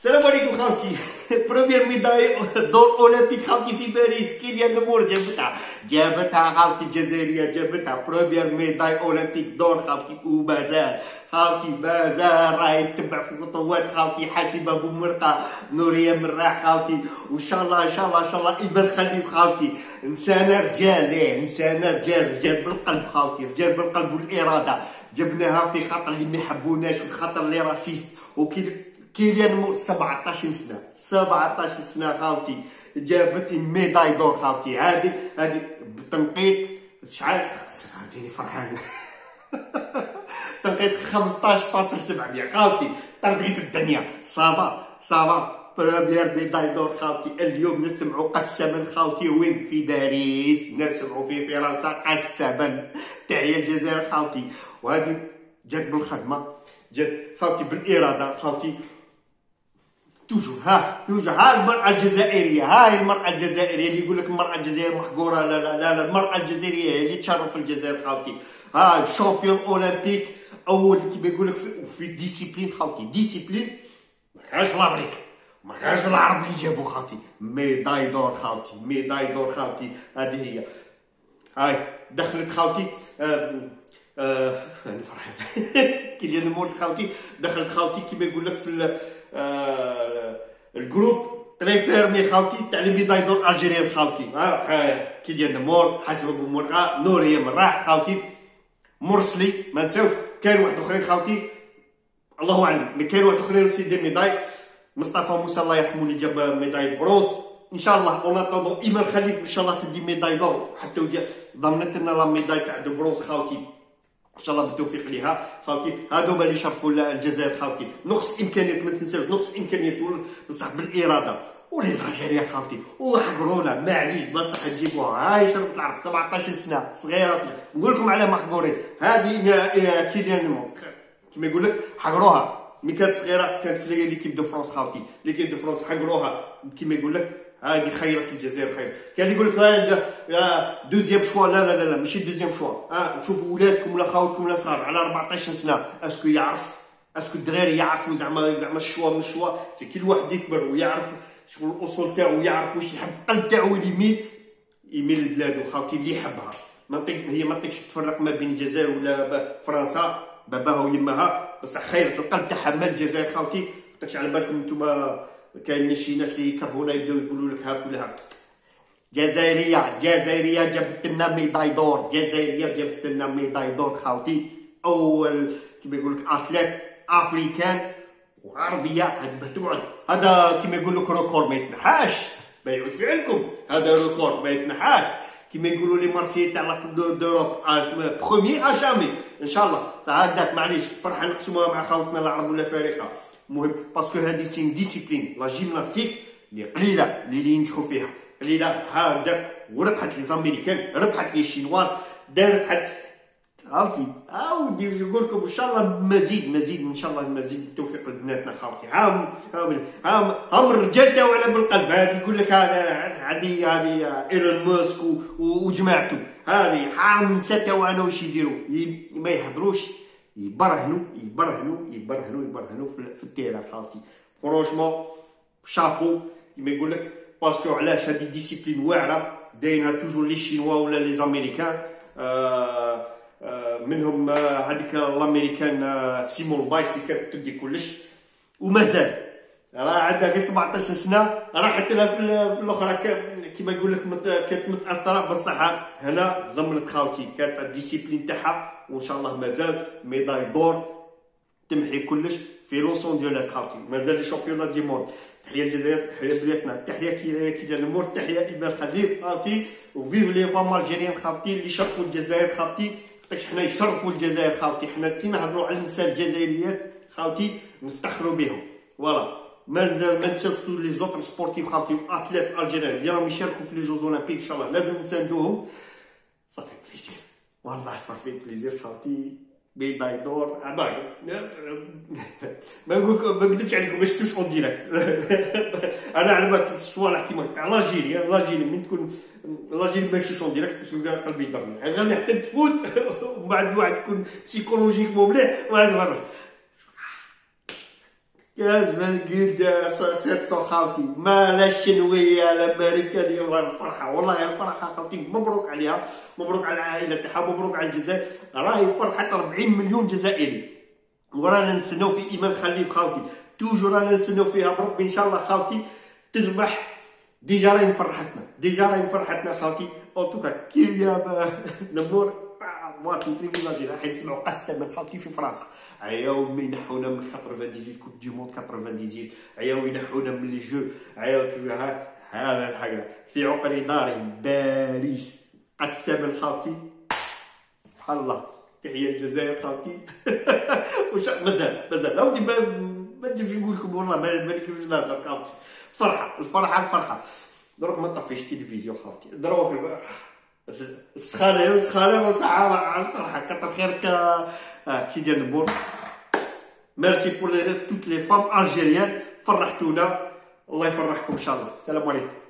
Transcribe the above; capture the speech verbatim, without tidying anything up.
السلام عليكم خاوتي. بروميير ميداي دور اولمبيك خاوتي في باريس، كيليان نمور جابتها جابتها خاوتي الجزائريه، جابتها بروميير ميداي اولمبيك دور خاوتي. ومازال خاوتي مازال راهي تتبع في خطوات خاوتي حاسبه بومرقه نوريه مراح خاوتي. وان شاء الله ان شاء الله ان شاء الله ايمان خليل خاوتي انسانه رجال، ليه انسانه رجال، رجال بالقلب خاوتي، رجال بالقلب والاراده. جبناها في خاطر اللي ما يحبوناش وفي خاطر اللي راسيست. وكي كيليان مور سبعطاش سنه سبعطاش سنه خاوتي جابت الميداي دور خاوتي. هذه هذه بتنقيط شحال عاوتاني فرحان تنقيط خمسطاش فاصلة سبعمية خاوتي. طرديت الدنيا صافا صافا بروميير ميداي دور خاوتي. اليوم نسمعوا قسما خاوتي وين؟ في باريس، نسمعوا في فرنسا قسما. تحية الجزائر خاوتي. وهذه جات بالخدمه، جات خاوتي بالاراده خاوتي. توجور ها توجور ها المرأة الجزائرية، هاي المرأة الجزائرية اللي يقول لك المرأة الجزائرية محقورة. لا لا لا, لا. المرأة الجزائرية هي اللي تشرف الجزائر خاوتي. ها شامبيون اولمبيك اول كيما يقول لك في, في ديسيبلين خاوتي. ديسيبلين ما كانش في الافريك، ما كانش العرب اللي جابوا خاوتي. ميداي دور خاوتي، ميداي دور خاوتي. هذه هي. هاي دخلت خاوتي آه آه انا فرحان كيليان مور خاوتي دخلت خاوتي كيما يقول لك في آه الجروب تري فيرمي خاوتي تاع لي ميداي دور الجيريان خاوتي. ها كيليان مور حسب بومرقه نوريه مراح خاوتي مرسلي ما نساوش. كاين واحد اخرين خاوتي الله اعلم، كاين واحد اخرين سيدي ميداي. مصطفى موسى الله يرحمه اللي جاب ميداي برونز. ان شاء الله اون اتوندون ايمان خليل ان شاء الله تدي ميداي دور حتى ضمنت لنا لا ميداي تاع دو برونز خاوتي. ان شاء الله بالتوفيق ليها خاوتي. هادو اللي شرفوا الجزائر خاوتي. نقص امكانيات ما تنساوش، نقص امكانيات بصح بالاراده. ولي زالجيريا خاوتي وحقرونا معليش بصح تجيبوها. هاي شرفت العرب سبعطاش سنه صغيره. نقول لكم على محقورين. هذه كيليان مور كيما يقول لك حقروها ملي كانت صغيره، كانت في ليكيب دو فرونس خاوتي. ليكيب دو فرونس حقروها كيما يقول لك. هذه خيرت الجزائر خير. كان اللي يقول لك دوزيام شوا. لا لا لا لا ماشي دوزيام شوا. ها شوفوا ولادكم ولا خاوتكم ولا صغار على أربعطاش سنه اسكو يعرف، اسكو الدراري يعرفوا زعما زعما الشوا من الشوا. سي كل واحد يكبر ويعرف شنو الاصول تاعو، ويعرف واش يحب القلب تاعو يميل يميل لبلادو خاوتي اللي يحبها. منطق هي ما تقدرش تفرق ما بين الجزائر ولا فرنسا باباها ويماها، بصح خيرة القلب تاعها مال الجزائر خاوتي. ما تقدرش على بالكم نتوما كاين شي ناس اللي يكرهونا يبداو يقولوا لك هاك ولا هاك. جزائريه جزائريه جابت لنا ميداي دور، جزائريه جابت لنا ميداي دور خاوتي. اول كيما يقول لك اتليت افريكان وعربيه هاد تقعد. هذا كيما يقول لك ريكورد ما يتنحاش، بيعود في علمكم. هذا ريكورد ما يتنحاش كيما يقولوا لي مارسيي تاع لاكوب دوروب بروميي ا جامي ان شاء الله. هذاك معليش فرحه نقسموها مع خاوتنا العرب ولا فريقه. المهم باسكو هذه سي ديسيبلين لا جيمناستيك اللي قليله اللي ينجحوا فيها قليله. هذا وربحت لي زاميريكان، ربحت لي الشينواز، دارت حد خاوتي. عاودي نقول لكم ان شاء الله مزيد مزيد ان شاء الله مزيد التوفيق لبناتنا خاوتي. هاهم هاهم هاهم هم الرجال تاعنا بالقلب. هذه يقول لك هذه هذه ايلون ماسك وجماعته. هذه هاهم النساء تاعنا واش يديروا؟ ما يهضروش، يبرهنوا يبرهنوا يبرهنوا يبرهنوا في التيران خاوتي. فرونشمون شابو كيما يقول لك. باسكو علاش هذه ديسيبلين واعره داينها توجور لي شينوا ولا لي زاميريكان. آه آه منهم هذيك آه الامريكان آه سيمون بايس اللي كانت تدي كلش ومازال راه عندها غير سبعطاش سنه. راحت لها في الاخرى كيما يقول لك كانت متاثره بصح هنا ضمنت خاوتي. كانت الديسيبلين تاعها وان شاء الله مازال ميداي دور تمحي كلش في لوس انجلوس خاوتي. مازال لي شامبيونات دي موند. تحيه الجزائر، تحيه بلادنا، تحيه كيليان مور، تحيه ايمان خليل خاوتي. وفيف لي فام الجيريان خاوتي اللي شرفوا الجزائر خاوتي. خاطرش حنا يشرفوا الجزائر خاوتي. حنا كي نهضروا على النساء الجزائريات خاوتي نفتخروا بهم. فوالا ما ما نساوش لي زوطر سبورتيف خاوتي اتليت الجيريان اللي راهم يشاركوا في لي جوز اولمبيك. ان شاء الله لازم نساندوهم. صافي بليزير والله صافي بليزير خاوتي. ميداي دور ما نقول ما نكذبش عليكم ما شفتوش اون ديريكت. انا على بالك الصوالح كيما تاع لاجيري لاجيري من تكون لاجيري ما شفتوش اون ديريكت باسكو قلبي يضرني. غادي حتى تفوت ومن بعد واحد يكون بسيكولوجيكمون مليح وهذا كاز من قد سيتسو خاوتي ما لا الشنويه لا امريكانيه والله الفرحه، والله الفرحه خاوتي. مبروك عليها، مبروك على العائله تاعها، مبروك على الجزائر. راهي فرحه أربعين مليون جزائري، ورانا نستناو في ايمان خليل خاوتي، توجور رانا نستناو فيها بربي ان شاء الله خاوتي تربح. ديجا راهي فرحتنا، ديجا راهي فرحتنا خاوتي. او توكا كيليا نمور مواطن بريفيلاجي راح يسمعوا قسما خاوتي في فرنسا. عياو ما ينحونا من تمانية وثمانين كوب دي موند تمانية وثمانين، عياو ينحونا من لي جو، عياو كيما هذا الحاجه في عقر داري باريس. قسما خاوتي سبحان الله. تحيه الجزائر خاوتي. وش مازال مازال اودي ما ما نجمش نقول لكم والله ما نكذبش نهضر خاوتي. فرحه الفرحه الفرحه. دروك ما طفيش تلفزيون خاوتي، دروك السخانه السخانه وصحه على الفرحه. كتر خيرك كي ديال البور. ميرسي بور توت لي فام الجيريان، فرحتونا. الله يفرحكم ان شاء الله. السلام عليكم.